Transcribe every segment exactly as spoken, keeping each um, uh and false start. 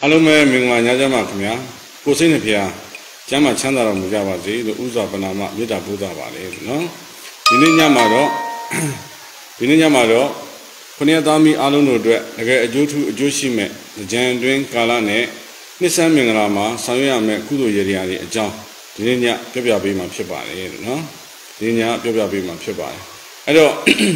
အလုံးမဲ့မင်္ဂလာညချမ်းပါခင်ဗျာကိုစိတ်နဲ့ဖျားကျမ်းမှာချမ်းသာတော်မူကြပါစေလို့ဥစွာပနာမမေတ္တာပို့တာပါလေနော်ဒီနေ့ညမှာတော့ဒီနေ့ညမှာတော့ခုနှစ်သားမီးအားလုံးတို့အတွက်တကယ်အကျိုးထူးအကျိုးရှိမဲ့ကြံတွင်ကာလနဲ့နှစ်ဆန်းမင်္ဂလာမှာဆောင်ရွက်ရမယ့်ကုသိုလ်ရေရာတွေအကြောင်းဒီနေ့ညပြောပြပေးမှာဖြစ်ပါတယ်နော်ဒီညပြောပြပေးမှာဖြစ်ပါတယ်အဲ့တော့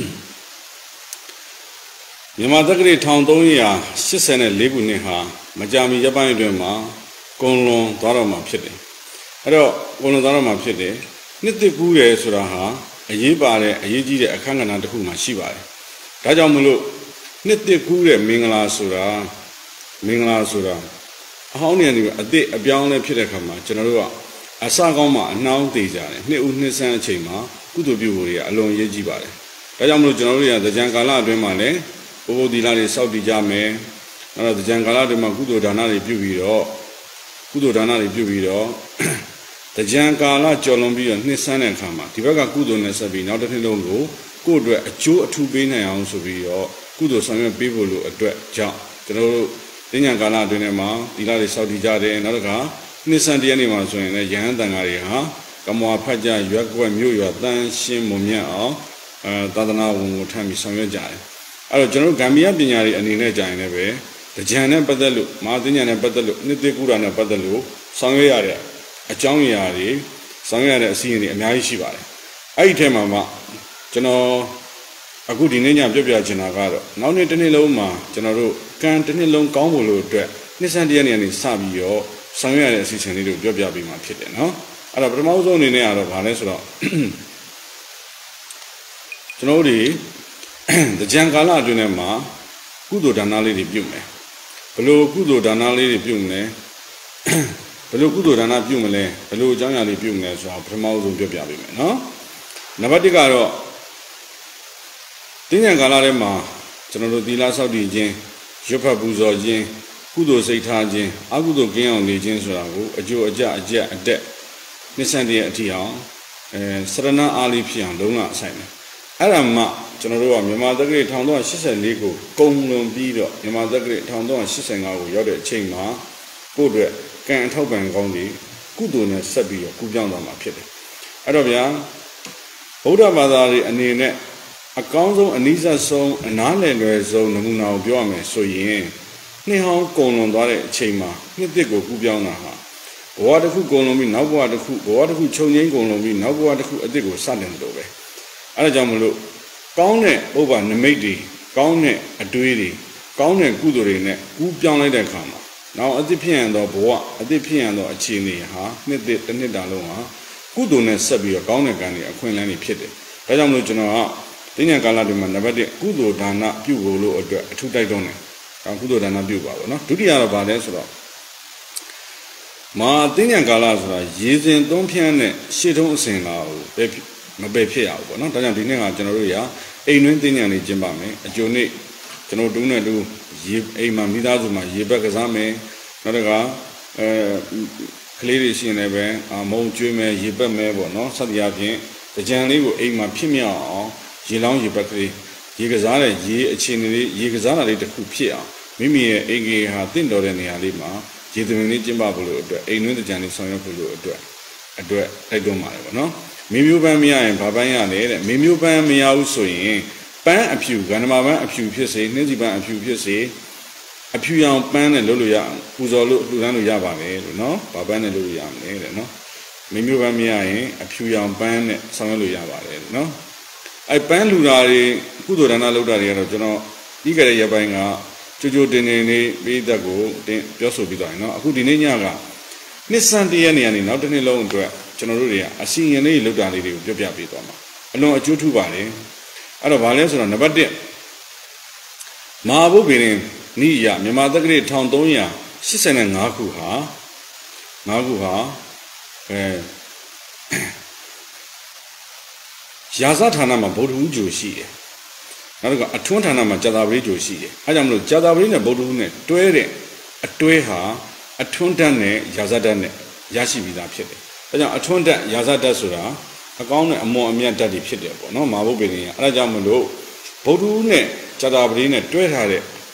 မြန်မာတက္ကသိုလ်တစ်သုံးရာရှစ်ဆယ်လေးခုနှစ်ဟာမကြာမီရပ်ပိုင်းအတွင်းမှာကုံလွန်သွားတော့မှာဖြစ်တယ်အဲ့တော့ကုံလွန်သွားတော့မှာဖြစ်တယ်နှစ်သက်ကူးတယ်ဆိုတာဟာအရေးပါတဲ့အရေးကြီးတဲ့အခန်းကဏ္ဍတစ်ခုမှရှိပါတယ်ဒါကြောင့်မလို့နှစ်သက်ကူးတဲ့မင်္ဂလာဆိုတာမင်္ဂလာဆိုတာအဟောင်းနေနေအသစ်အပြောင်းလဲဖြစ်တဲ့အခါမှာကျွန်တော်တို့ကအစကောင်းမှအနှောင်းသေးကြတယ်နှစ်ဦးနှစ်ဆန်းအချိန်မှာကုသိုလ်ပြုဖို့တွေကအလွန်အရေးကြီးပါတယ်ဒါကြောင့်မလို့ကျွန်တော်တို့ရသကြံကာလအတွင်းမှာလည်းဘုဘဒီလာတွေစောက်တည်ကြမယ်အဲ့တော့သကြံကာလအတွင်းမှာကုသိုလ်ဒါနတွေပြုပြီးတော့ကုသိုလ်ဒါနတွေပြုပြီးတော့သကြံကာလကြော်လွန်ပြီးတော့နှစ်ဆန်းတဲ့အခါမှာဒီဘက်ကကုသိုလ်နဲ့ဆက်ပြီးနောက်တစ်နှစ်လုံးကိုကိုယ့်အတွက်အကျိုးအထူးပေးနိုင်အောင်ဆိုပြီးတော့ကုသိုလ်ဆောင်ရွက်ပေးဖို့လို့အတွက်ကြောင့်ကျွန်တော်တို့သဉ္ဇာကာလအတွင်းမှာဒီလာတွေစောက်တည်ကြတယ်နောက်တစ်ခါနှစ်ဆန်းတရက်နေ့မှာဆိုရင်လည်းယဟန်တန်ဃာတွေဟာကမောဖတ်ကြရွက်ကွက်မြို့ရွာတန်းရှင်းမွန်မြတ်အောင်အဲသာသနာဝန်ကိုထမ်းပြီးဆောင်ရွက်ကြတယ်အဲ့တော့ကျွန်တော်တို့ဂမ်ဘီယာပညာတွေအနေနဲ့ကြာရင်လည်းပဲတကြံနဲ့ပတ်သက်လို့မဟာသဉ္ဇာနဲ့ပတ်သက်လို့နှစ်သက်ကူတာနဲ့ပတ်သက်လို့ဆောင်ရွက်ရတဲ့အကြောင်းအရာတွေဆောင်ရွက်ရတဲ့အစီအစဉ်တွေအများကြီးရှိပါတယ်အဲ့ဒီထဲမှာမှကျွန်တော်အခုဒီနေ့ညပြပြချင်တာကတော့နောက်နေ့တစ်နေ့လုံးမှာကျွန်တော်တို့ကံတစ်နှစ်လုံးကောင်းဖို့လို့အတွက်နှစ်ဆန်းတရက်နေ့ကနေစပြီးတော့ဆောင်ရွက်ရတဲ့အစီအစဉ်လေးတို့ပြပြပေးမှာဖြစ်တယ်နော်အဲ့တော့ပထမဆုံးအနေနဲ့ကတော့ဗာလဲဆိုတော့ကျွန်တော်တို့ဒီကြံကာလအတွင်းထဲမှာကုသိုလ်ဒါနလေးတွေပြုမယ်ဘလို့ကုသိုလ်ဒါနလေးတွေပြုမယ်ဘလို့ကုသိုလ်ဒါနပြုမလဲဘလို့အကြောင်းအရာလေးပြုမလဲဆိုတာပထမဆုံးပြောပြပေးမယ်နော်နံပါတ်တစ်ကတော့တင်းညံကာလထဲမှာကျွန်တော်တို့သီလဆောက်တည်ခြင်းရွတ်ဖတ်ပူဇော်ခြင်းကုသိုလ်စိတ်ထားခြင်းအကုသိုလ်ကင်းအောင်နေခြင်းဆိုတာကိုအကျိုးအကျအကျအတက်နှစ်ဆန်းတည်းအထီအောင်အဲစရဏအားလေးဖြစ်အောင်လုံးဝအဆိုင်တယ်အဲ့ဒါမှကျွန်တော်တို့ကမြန်မာတက္ကသိုလ်တစ်သုံးရာရှစ်ဆယ်လေးကိုကုံလွန်ပြီးတော့မြန်မာတက္ကသိုလ်တစ်သုံးရာရှစ်ဆယ်ငါးကိုရောက်တဲ့အချိန်မှာကိုယ့်အတွက်ကံအထောက်ပံ့ကောင်းတွေကုသိုလ်နဲ့ဆက်ပြီးတော့ကူးပြောင်းသွားမှာဖြစ်တယ်အဲ့တော့ဗျာဗုဒ္ဓဘာသာတွေအနေနဲ့အကောင်းဆုံးအနည်းဆက်ဆုံးအနားလည်လွယ်ဆုံးနမူနာကိုပြောရမယ်ဆိုရင်နှစ်ဟောင်းကုံလွန်သွားတဲ့အချိန်မှာနှစ်သစ်ကိုကူးပြောင်းတာဟာဘဝတစ်ခုကုံလွန်ပြီးနောက်ဘဝတစ်ခုဘဝတစ်ခုခြုံငိမ့်ကုံလွန်ပြီးနောက်ဘဝတစ်ခုအသစ်ကိုစတင်တယ်လို့ပဲအဲ့ဒါကြောင့်မလို့ကောင်းတဲ့ဥပ္ပါနမိတ်တွေကောင်းတဲ့အတွေးတွေကောင်းတဲ့ကုသိုလ်တွေနဲ့ကူးပြောင်းလိုက်တဲ့အခါမှာနောက်အသစ်ဖြစ်ရသောဘဝအသစ်ဖြစ်ရသောအခြေအနေဟာနှစ်သစ်တစ်နှစ်တာလုံးဟာကုသိုလ်နဲ့ဆက်ပြီးတော့ကောင်းတဲ့ကံတွေအခွင့်အလမ်းတွေဖြစ်တယ်ဒါကြောင့်မလို့ကျွန်တော်ကတင်းညံကာလတွေမှာနံပါတ်တစ်ကုသိုလ်ဒါနပြုဖို့လို့အတွက်အထူးတိုက်တွန်းတယ်ဒါကုသိုလ်ဒါနပြုပါဘောနော်ဒုတိယတော့ဗာလဲဆိုတော့မာတင်းညံကာလဆိုတာရေစဉ်သုံးဖြန်းတဲ့ရှေ့ထုံးအစဉ်လာကိုပဲမပယ်ဖြစ်ရဘူးပေါ့နော်ဒါကြောင့်ဒီနေ့ကကျွန်တော်တို့ရာအိမ်တွင်းတင်းညံလေးကျင်းပါမယ်အကျိုးနေ့ကျွန်တော်တို့နဲ့တူရေအိမ်မှာမိသားစုမှာရေဘက်ကစားမယ်နောက်တကအဲကလေးတွေရှင်လည်းပဲမုံကျွေးမယ်ရေဘက်မယ်ပေါ့နော်စသဖြင့်ဖြင့်ကြံလေးကိုအိမ်မှာဖြစ်မြောက်အောင်ရေလောင်းရေဘက်ကလေးရေကစားတဲ့ရေအခြေအနေလေးရေကစားတာလေးတစ်ခုဖြစ်အောင်မိမိရဲ့အိမ်ကြီးဟာတင့်တော်တဲ့နေရာလေးမှာရေသမင်လေးကျင်းပဖို့လို့အတွက်အိမ်တွင်းကြံလေးဆောင်ရွက်ဖို့လို့အတွက်အတွက်တိုက်တွန်းပါတယ်ပေါ့နော်မေမျိုးပန်းမရရင်ဘာပန်းရလဲတဲ့မေမျိုးပန်းမရဘူးဆိုရင်ပန်းအဖြူကန္ဓမာပန်းအဖြူဖြစ်စေနှင်းစီပန်းအဖြူဖြစ်စေအဖြူရောင်ပန်းနဲ့လုပ်လို့ရအောင်ပူဇော်လို့လှူဒန်းလို့ရပါလေလို့နော်ဘာပန်းနဲ့လုပ်လို့ရမလဲတဲ့နော်မေမျိုးပန်းမရရင်အဖြူရောင်ပန်းနဲ့ဆောင်ရွက်လို့ရပါတယ်လို့နော်အဲပန်းလူတာတွေကုသိုလ်ဒါနလုပ်တာတွေကတော့ကျွန်တော်ပြီးကြတဲ့ရက်ပိုင်းကကြိုကြိုတင်တင်လေးပေးသက်ကိုတင်ပြောဆိုပြီးသွားရင်နော်အခုဒီနေ့ညကနှစ်ဆန်းတရက်နေရာနေနောက်တစ်နှစ်လုံးအတွက်ကျွန်တော်တို့တွေကအစီရင်လေးလုပ်တာလေးတွေကိုပြောပြပေးသွားမှာအလွန်အကျိုးထူးပါတယ်အဲ့တော့ဗာလဲဆိုတော့နံပါတ်တစ်မဟာဘုဗ္ဗေရင်နိယမြန်မာတက္ကသိုလ်တစ်သုံးရာရှစ်ဆယ်ငါးခုဟာငါးခုဟာအဲရာဇဌာနမှာဗုဒ္ဓဟူးဂျိုရှိတယ်နောက်တစ်ခါအထွန်းဌာနမှာကြာတာပရိဂျိုရှိတယ်အဲကြောင့်မလို့ကြာတာပရိနဲ့ဗုဒ္ဓဟူးနဲ့တွဲတဲ့အတွဲဟာအထွန်းဓာတ်နဲ့ရာဇဓာတ်နဲ့ရရှိပြီးသားဖြစ်တယ်ဒါကြောင့်အထွန်းဓာတ်ရာဇဓာတ်ဆိုတာအကောင်းနဲ့အမွန်အမြတ်ဓာတ်တွေဖြစ်တယ်ပေါ့နော်မာဘုပ္ပင်ကြီးအဲဒါကြောင့်မလို့ဗုဒ္ဓဟူးနဲ့ကြာတာပရိနဲ့တွဲထားတဲ့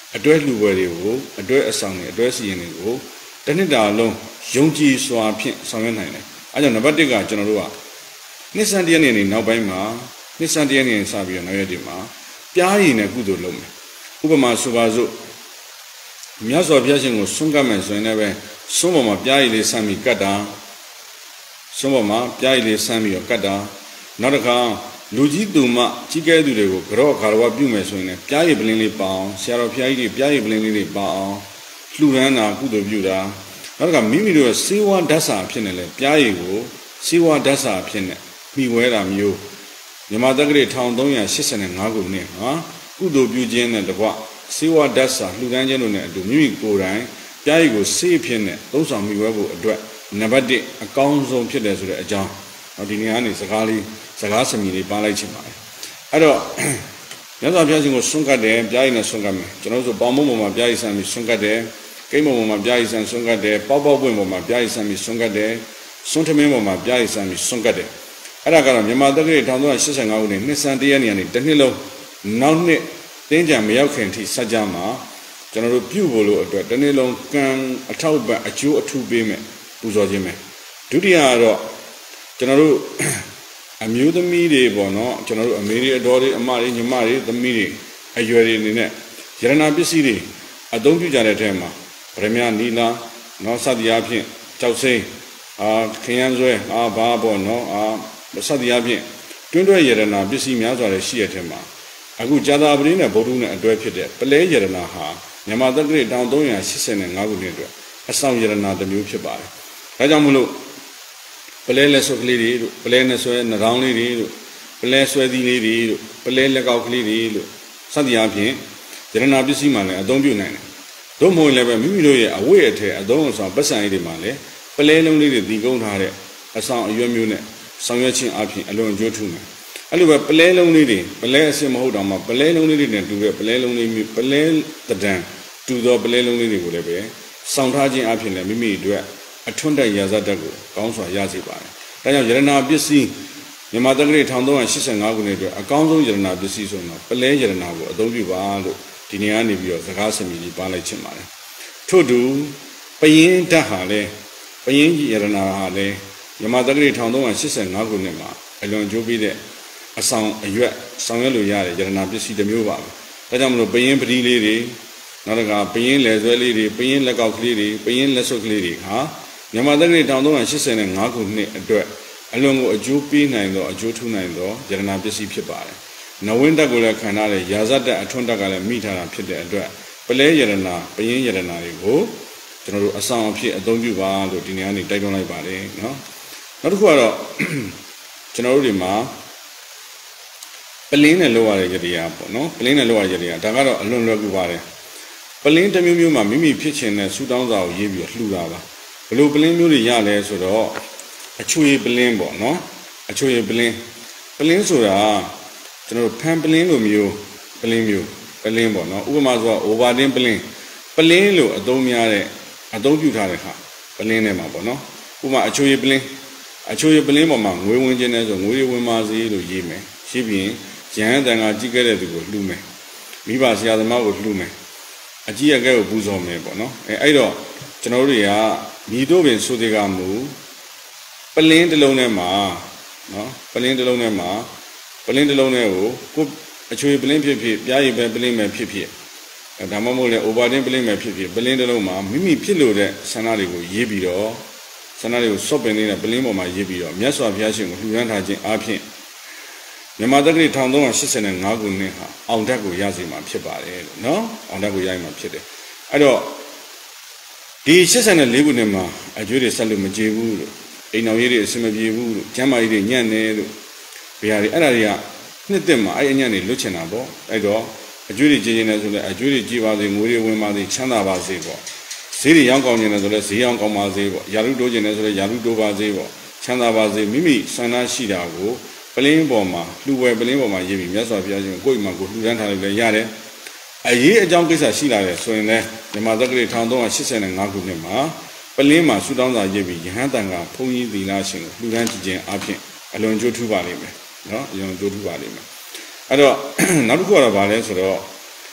အတွဲလှူပွဲတွေကိုအတွဲအဆောင်တွေအတွဲစီရင်တွေကိုတစ်နှစ်တာလုံးယုံကြည်စွာဖြင့်ဆောင်ရွက်နိုင်တယ်အဲကြောင့်နံပါတ်တစ်ကကျွန်တော်တို့ကနှစ်ဆန်းတရက်နေ့နေနောက်ပိုင်းမှာနှစ်ဆန်းတရက်နေ့စပြီးတော့နောက်ရက်ဒီမှာပြားရည်နဲ့ကုသိုလ်လုပ်မယ်ဥပမာဆိုပါစို့မြတ်စွာဘုရားရှင်ကိုဆွန့်ကပ်မယ်ဆိုရင်လည်းပဲဆွန့်ပေါ်မှာပြားရည်လေးဆမ်းပြီးကတ်တာဆွန့်ပေါ်မှာပြားရည်လေးဆမ်းပြီးတော့ကတ်တာနောက်တစ်ခါလူကြီးသူမကြီးကဲသူတွေကိုကြော့ခါတော်ပြုမယ်ဆိုရင်လည်းပြားရည်ပလင်းလေးပါအောင်ဆရာတော်ဘုရားကြီးတွေပြားရည်ပလင်းလေးတွေပါအောင်လှူဒန်းတာကုသိုလ်ပြုတာနောက်တစ်ခါမိမိတို့ရဲ့စေဝါဓာတ်စာဖြစ်နေလဲပြားရည်ကိုစေဝါဓာတ်စာဖြစ်နေမိဝဲတာမျိုးမြန်မာတက္ကရာတစ်သုံးရှစ်ငါးခုနှစ်ဟာကုသိုလ်ပြုခြင်းနဲ့တကွစေဝါဓာတ်စာလှူဒန်းခြင်းတို့နဲ့အတူမိမိကိုယ်တိုင်ပြားရည်ကိုစေးဖြစ်နေသုံးဆောင်မိဝဲဖို့အတွက်နံပါတ်တစ်အကောင်းဆုံးဖြစ်တယ်ဆိုတဲ့အကြောင်းဒီနေရာကနေစကားလေးစကားစမြည်လေးပါလိုက်ချင်ပါတယ်အဲ့တော့မြတ်စွာဘုရားရှင်ကိုဆွန့်ကတ်တယ်ပြားရည်နဲ့ဆွန့်ကတ်မယ်ကျွန်တော်တို့ဆိုပေါင်းမုံပေါ်မှာပြားရည်ဆန်ပြီးဆွန့်ကတ်တယ်ကိမ့်မုံပေါ်မှာပြားရည်ဆန်ဆွန့်ကတ်တယ်ပေါက်ပေါက်ပွင့်ပေါ်မှာပြားရည်ဆန်ပြီးဆွန့်ကတ်တယ်ဆွန့်ထမင်းပေါ်မှာပြားရည်ဆန်ပြီးဆွန့်ကတ်တယ်အဲ့ဒါကတော့မြန်မာတက္ကရာတစ်သုံးရှစ်ငါးခုနှစ်နှစ်ဆန်းတရက်နေရာနေတစ်နှစ်လုံးနောက်နှစ်တင်းကြံမရောက်ခင်ထိစัจ जा မှာကျွန်တော်တို့ပြုဖို့လို့အတွက်တစ်နှစ်လုံးကံအထောက်ပံ့အကျိုးအထူးပေးမယ်ပူဇော်ခြင်းပဲဒုတိယကတော့ကျွန်တော်တို့အမျိုးသမီးတွေပေါ့နော်ကျွန်တော်တို့အမေတွေအတော်တွေအမတွေညီမတွေသမီးတွေအရွယ်တွေအနေနဲ့ယရနာပစ္စည်းတွေအသုံးပြုကြတဲ့အထက်မှာဗရမ နီလာနော်စသည်အားဖြင့်ကြောက်စိမ်းအာခရမ်းဆွဲအာဘာပေါ့နော်အာစသည်အားဖြင့်တွင်းတွဲယရနာပစ္စည်းများစွာတွေရှိတဲ့အထက်မှာအခုဇာတာပရိနဲ့ဗုဒ္ဓနဲ့အတွဲဖြစ်တဲ့ပလဲယရနာဟာမြန်မာတက္ကရာတစ်သုံးရှစ်ငါးခုနှစ်အတွက်အဆောင်ယရနာတစ်မျိုးဖြစ်ပါတယ်ဒါကြောင့်မလို့ပလဲလက်ဆွဲကလေးတွေတို့ပလဲနဲ့ဆွဲနှောင်းလေးတွေတို့ပလဲဆွဲသီးလေးတွေတို့ပလဲလက်ကောက်ကလေးတွေလို့စသည်အားဖြင့်ယရနာပစ္စည်းမှလည်းအသုံးပြုနိုင်တယ်။တို့မဟုတ်လည်းပဲမိမိတို့ရဲ့အဝိအထည်အသုံးအဆောင်ပတ်စံလေးတွေမှလည်းပလဲလုံးလေးတွေတည်ကုန်းထားတဲ့အဆောင်အရွက်မျိုးနဲ့ဆောင်ရွက်ခြင်းအပြင်အလွန်အကျိုးထူးမယ်။အဲ့လိုပဲပလဲလုံးလေးတွေပလဲအစစ်မဟုတ်တော့မှပလဲလုံးလေးတွေနဲ့တူတဲ့ပလဲလုံးလေးမျိုးပလဲတဒံတူသောပလဲလုံးလေးတွေကိုလည်းပဲဆောင်ထားခြင်းအပြင်လည်းမိမိအတွက်အထွန်းတက်ရာဇတ်တက်ကိုကောင်းစွာရစေပါတယ်။ဒါကြောင့်ယရနာပစ္စည်းမြန်မာတက္ကရာတစ်သုံးရှစ်ငါးခုနှစ်အတွက်အကောင်းဆုံးယရနာပစ္စည်းဆိုတော့ပလဲယရနာကိုအသုံးပြုပါလို့ဒီနေရာနေပြီးတော့စကားစမြည်ကြီးပါလိုက်ချင်ပါတယ်။ထို့တူပယင်းဓာတ်ဟာလည်းပယင်းယရနာဟာလည်းမြန်မာတက္ကရာတစ်သုံးရှစ်ငါးခုနှစ်မှာအလွန်ကြိုးပြီးတဲ့အဆောင်အရွက်ဆောင်ရွက်လို့ရတဲ့ယရနာပစ္စည်းတစ်မျိုးပါပဲ။ဒါကြောင့်မလို့ပယင်းပတိလေးတွေနောက်တစ်ခါပယင်းလယ်ဆွဲလေးတွေပယင်းလက်ကောက်ကလေးတွေပယင်းလက်စွပ်ကလေးတွေဟာမြန်မာတက္ကရာတစ်သုံးရှစ်ငါးခုနှစ်အတွက်အလွန်ကိုအကျိုးပေးနိုင်သောအကျိုးထူးနိုင်သောယရနာပစ္စည်းဖြစ်ပါတယ်။နဝင်းတက်ကိုလည်းခံထားတဲ့ရာဇတ်တက်အထွန်းတက်ကလည်းမိထားတာဖြစ်တဲ့အတွက်ပလဲယရနာပယင်းယရနာတွေကိုကျွန်တော်တို့အဆောင်အဖြစ်အသုံးပြုပါလို့ဒီနေ့ကနေတိုက်တွန်းလိုက်ပါတယ်နော်။နောက်တစ်ခုကတော့ကျွန်တော်တို့ဒီမှာပလင်းနဲ့လောက်ရတဲ့ယတရားပေါ့နော်ပလင်းနဲ့လောက်ရတဲ့ယတရားဒါကတော့အလွန်လွယ်ကူပါတယ်။ပလင်းတစ်မျိုးမျိုးမှာမိမိဖြစ်ချင်တဲ့ဆူတောင်းစာကိုရေးပြီးလှူတာပါဘလို့ပလင်းမျိုးတွေရလဲဆိုတော့အချွေပလင်းပေါ့နော်အချွေပလင်းပလင်းဆိုတာကျွန်တော်တို့ဖန်ပလင်းလိုမျိုးပလင်းမျိုးပလင်းပေါ့နော်ဥပမာဆိုတော့ over တင်းပလင်းပလင်းလို့အသုံးများတဲ့အသုံးပြုထားတဲ့ခါပလင်းထဲမှာပေါ့နော်ဥပမာအချွေပလင်းအချွေပလင်းပေါ်မှာငွေဝင်ခြင်းနဲ့ဆိုငွေဝင်ပါစေလို့ရေးမယ်ရှိပြီးရဟန်းတန်ခါကြီးခဲ့တဲ့သူကိုလှူမယ်မိဘဆရာသမားကိုလှူမယ်အကြီးအကဲကိုပူဇော်မယ်ပေါ့နော်အဲအဲ့တော့ကျွန်တော်တို့တွေကမိတို့ပင်ဆိုတဲ့ကမူပလင်းတစ်လုံးထဲမှာနော်ပလင်းတစ်လုံးထဲမှာပလင်းတစ်လုံးထဲကိုကိုအချွေပလင်းဖြစ်ဖြစ်ပြားရည်ပဲပလင်းပဲဖြစ်ဖြစ်ဒါမှမဟုတ်လေ over တင်းပလင်းပဲဖြစ်ဖြစ်ပလင်းတစ်လုံးမှာမိမိဖြစ်လို့တဲ့ဆန္ဒတွေကိုရေးပြီးတော့ဆန္ဒတွေကိုစော့ပင်နေတဲ့ပလင်းပေါ်မှာရေးပြီးတော့မြတ်စွာဘုရားရှင်ကိုလှူဒန်းထားခြင်းအပြင်မြန်မာတက္ကရာတစ်သုံးရှစ်ငါးခုနှစ်ဟာအောင်ဓာတ်ကိုရစေမှာဖြစ်ပါတယ်လို့နော်အောင်ဓာတ်ကိုရရင်မှာဖြစ်တယ်အဲ့တော့ဒီရှစ်လေးခုနှစ်မှာအကျွေးတွေဆက်လို့မကြေဘူးလို့အိမ်တော်ကြီးတွေအဆင်မပြေဘူးလို့ကျမ်းမာကြီးတွေညံ့နေလို့ဘယ်ဟာတွေအဲ့ဒါတွေကနှစ်သက်မှာအဲ့အညံ့တွေလွတ်ချင်တာပေါ့အဲ့တော့အကျွေးတွေကြေခြင်းနဲ့ဆိုလဲအကျွေးတွေကြည်ပါစေငွေတွေဝင်ပါစေချမ်းသာပါစေပေါ့ဈေးတွေရောင်းကောင်းခြင်းနဲ့ဆိုလဲဈေးရောင်းကောင်းပါစေပေါ့ယာရုတိုးခြင်းနဲ့ဆိုလဲယာရုတိုးပါစေပေါ့ချမ်းသာပါစေမိမိဆန္ဒရှိတာကိုပလင်းပေါ်မှာလှူဝဲပလင်းပေါ်မှာရေးပြီးမြတ်စွာဘုရားရှင်ကိုကိုယ့်အိမ်မှာကိုလှူဒန်းထားလို့လည်းရတယ်အရေးအကြောင်းကိစ္စရှိလာတယ်ဆိုရင်လည်းမြန်မာတက္ကရာတစ်သုံးရှစ်ငါးခုနှစ်မှာပလင်းမှာဆူတောင်းစာရေးပြီးယဟန်တန်ကဘုန်းကြီးသီလရှင်ကိုလှူဒန်းကြည့်ခြင်းအပြင်အလွန်ကျိုးထူးပါလိမ့်မယ်နော်အလွန်ကျိုးထူးပါလိမ့်မယ်အဲ့တော့နောက်တစ်ခုကတော့ဗာလဲဆိုတော့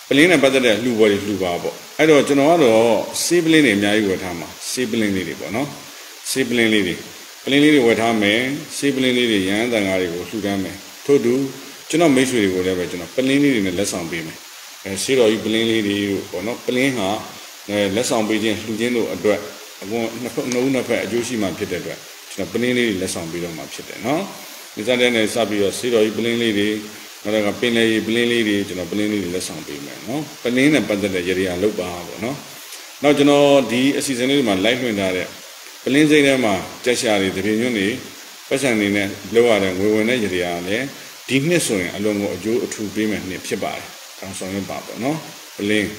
ပလင်းနဲ့ပတ်သက်တဲ့လှူပွဲတွေလှူပါပေါ့အဲ့တော့ကျွန်တော်ကတော့ဆေးပလင်းတွေအများကြီးဝယ်ထားမှာဆေးပလင်းလေးတွေပေါ့နော်ဆေးပလင်းလေးတွေပလင်းလေးတွေဝယ်ထားမယ်ဆေးပလင်းလေးတွေရဟန်းတန်ကားတွေကိုလှူဒန်းမယ်ထို့တူကျွန်တော်မိတ်ဆွေတွေကိုလည်းပဲကျွန်တော်ပလင်းလေးတွေနဲ့လက်ဆောင်ပေးမယ်အဲဆေးတော်ကြီးပလင်းလေးတွေပေါ့နော်ပလင်းဟာလက်ဆောင်ပေးခြင်းလှူခြင်းတို့အတွက်အကုန်နှစ်ဖက်နှစ်ဦးနှစ်ဖက်အကျိုးရှိမှဖြစ်တဲ့အတွက်ကျွန်တော်ပလင်းလေးတွေလက်ဆောင်ပေးတော့မှဖြစ်တယ်နော်ဒီစားတဲ့နဲ့စပြီးတော့ဆေးတော်ကြီးပလင်းလေးတွေနောက်ကပင်လေပလင်းလေးတွေကျွန်တော်ပလင်းလေးတွေလက်ဆောင်ပေးမယ်နော်ပလင်းနဲ့ပတ်သက်တဲ့ရေရာလောက်ပါပေါ့နော်နောက်ကျွန်တော်ဒီအစီအစဉ်လေးတွေမှာ live လွှင့်ထားတဲ့ပလင်းစိမ်းထဲမှာကြက်ရှာတွေတပြင်းညွန့်တွေပတ်စံနေနဲ့လောက်ရတဲ့ငွေဝင်တဲ့ရေရာလည်းဒီနှစ်ဆိုရင်အလုံးကိုအကျိုးအထူးပေးမယ်နှစ်ဖြစ်ပါတယ်တောင်းဆောင်ရပါပေါ့နော်ပလင်း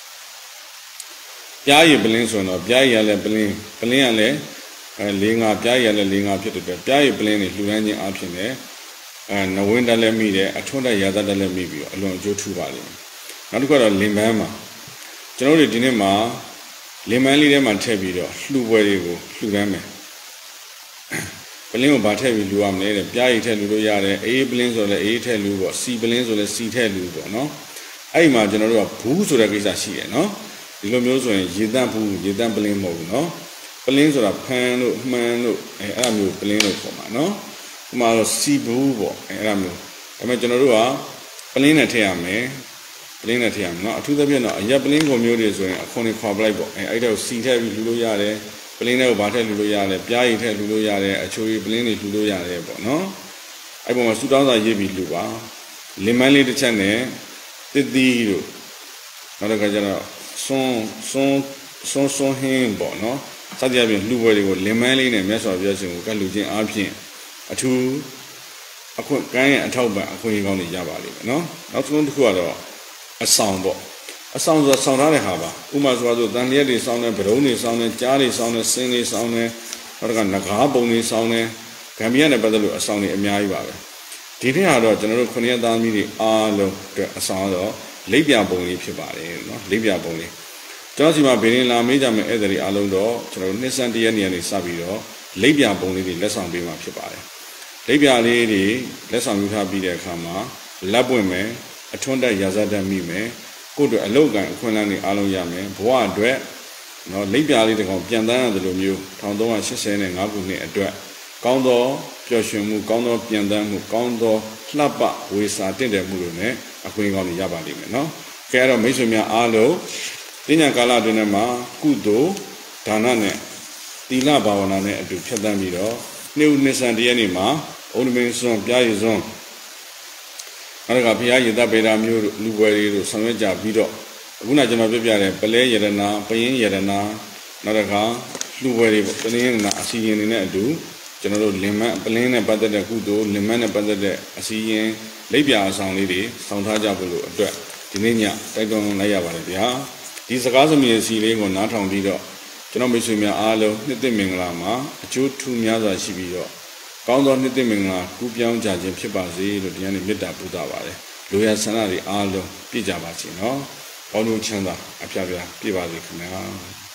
ပြားရည်ပလင်းဆိုတော့ပြားရည်ရလဲပလင်းပလင်းရလဲအဲလေးငါပြားရည်ရလဲလေးငါဖြစ်တဲ့အတွက်ပြားရည်ပလင်းတွေလှူဒန်းခြင်းအပြင်လည်းအဲနဝင်းတက်လည်းမိတယ်အထွန်းတက်ရာသတက်လည်းမိပြီးတော့အလွန်အကျိုးထူပါလိမ့်မယ်နောက်တစ်ခုကတော့လင်ပန်းမှာကျွန်တော်တို့ဒီနေ့မှာလင်ပန်းလေးထဲမှာထည့်ပြီးတော့လှူပွဲတွေကိုလှူဒန်းမယ်ပလင်းကိုဗာထည့်ပြီးလှူရမယ်တဲ့ပြားရည်ထည့်လှူလို့ရတယ်အေးပလင်းဆိုလည်းအေးထည့်လှူပေါ့စီပလင်းဆိုလည်းစီထည့်လှူပေါ့နော်အဲ့ဒီမှာကျွန်တော်တို့ကဘူးဆိုတဲ့ကိစ္စရှိတယ်နော်ဒီလိုမျိုးဆိုရင်ရေတန့်ဘူးရေတန့်ပလင်းမဟုတ်ဘူးနော်ပလင်းဆိုတာဖန်လို့မှန်လို့အဲအဲ့လိုမျိုးပလင်းလို့ခေါ်မှာနော်ဒီမှာတော့စီဘူးပေါ့အဲအဲ့လိုမျိုးဒါပေမဲ့ကျွန်တော်တို့ကပလင်းနဲ့ထည့်ရမယ်ပလင်းနဲ့ထည့်ရမယ်နော်အထူးသဖြင့်တော့အရက်ပလင်းကုန်မျိုးတွေဆိုရင်အခွန်တွေခွာပလိုက်ပေါ့အဲအဲ့ဒါကိုစီထည့်ပြီးလှူလို့ရတယ်ပလင်းတွေကိုဗာထည့်လှူလို့ရတယ်ပြားရည်ထည့်လှူလို့ရတယ်အချိုရည်ပလင်းတွေလှူလို့ရတယ်ပေါ့နော်အဲ့ပုံမှာစူတောင်းစာရေးပြီးလှူပါလင်မန်းလေးတစ်ချက်နဲ့တစ်သီးတို့နောက်တစ်ခါကျတော့စွန်းစွန်းစွန်းစွန်းဟင်းပေါ့နော်စသဖြင့်လှူပွဲတွေကိုလင်မန်းလေးနဲ့မြတ်စွာဘုရားရှင်ကိုကတ်လူခြင်းအားဖြင့်အထူးအခွင့်ကမ်းရဲ့အထောက်ပံ့အခွင့်အရေးကောင်းတွေရပါလိမ့်မယ်နော်နောက်ဆုံးတစ်ခုကတော့အဆောင်ပေါ့အဆောင်ဆိုတာဆောင်ထားတဲ့ဟာပါဥမာဆိုတော့တန်လျက်တွေစောင်းတယ်ဗရုံးတွေစောင်းတယ်ကြားတွေစောင်းတယ်ဆင်းတွေစောင်းတယ်နောက်ကငကားပုံတွေစောင်းတယ်ဂမ်ဘီယာနဲ့ပတ်သက်လို့အဆောင်တွေအများကြီးပါပဲဒီထက်ကတော့ကျွန်တော်တို့ခုနှစ်ရက်သားသမီးတွေအားလုံးအတွက်အဆောင်တော့လိပ်ပြပုံလေးဖြစ်ပါတယ်နော်လိပ်ပြပုံလေးကျွန်တော်စီမှာဘယ်ရင်လာမေးကြမယ်ဧည့်သည်အားလုံးတော့ကျွန်တော်တို့နှစ်ဆန်းတရက်နေရာနေစပြီးတော့လိပ်ပြပုံလေးတွေလက်ဆောင်ပေးမှာဖြစ်ပါတယ်လိပ်ပြလေးတွေလက်ဆောင်ယူထားပြီးတဲ့အခါမှာလက်ပွင့်မယ်အထွန်းတက်ရာဇတ်တက်မိမယ်ကိုယ့်အတွက်အလောက်ကန်အခွင့်အလမ်းတွေအားလုံးရမယ်ဘဝအတွက်နော်လိပ်ပြလေးတစ်ကောင်ပြန်တန်းရတယ်လို့မျိုး၁၃၈၅ခုနှစ်အတွက်ကောင်းသောပျော်ရွှင်မှုကောင်းသောပြန်တန်းမှုကောင်းသောလှပဝေစာတင့်တယ်မှုတွေနဲ့အခွင့်အရေးကောင်းတွေရပါလိမ့်မယ်နော်ကဲအဲ့တော့မိတ်ဆွေများအားလုံးပညာကာလအတွင်းမှာကုသိုလ်ဒါနနဲ့သီလဘာဝနာနဲ့အတူဖြတ်သန်းပြီးတော့နေ့ဦးနှစ်ဆန်တရက်နေ့မှာဘုံမင်းစွန်းပြားရည်စွန်းနောက်ကဘုရားရည်တပ်ပေတာမျိုးလူပွဲတွေတို့ဆောင်ရွက်ကြပြီးတော့အခုနကျွန်တော်ပြပြတဲ့ပလဲယရနာပယင်းယရနာနောက်ကလူပွဲတွေပလင်းယရနာအစီရင်တွေနဲ့အတူကျွန်တော်တို့လင်မပလင်းနဲ့ပတ်သက်တဲ့ကုသိုလ်လင်မနဲ့ပတ်သက်တဲ့အစီရင်လိပ်ပြအဆောင်လေးတွေဆောင်ထားကြဖို့လို့အတွက်ဒီနေ့ညတိုက်တွန်းလိုက်ရပါတယ်ဗျာဒီစကားစမြည်စီလေးကိုနားထောင်ပြီးတော့ကျွန်တော်မိတ်ဆွေများအားလုံးနှစ်သိမ့်မင်္ဂလာမှာအကျိုးထူးများစွာရှိပြီးတော့ကောင်းသောနှစ်သိမ့်မင်္ဂလာကူးပြောင်းကြခြင်းဖြစ်ပါစေလို့ဒီကနေ့မေတ္တာပို့တာပါတယ်လူရဆန္ဒတွေအားလုံးပြည့်ကြပါစေနော်ကောင်းကျိုးချမ်းသာအဖျားဖျားပြည့်ပါစေခင်ဗျာ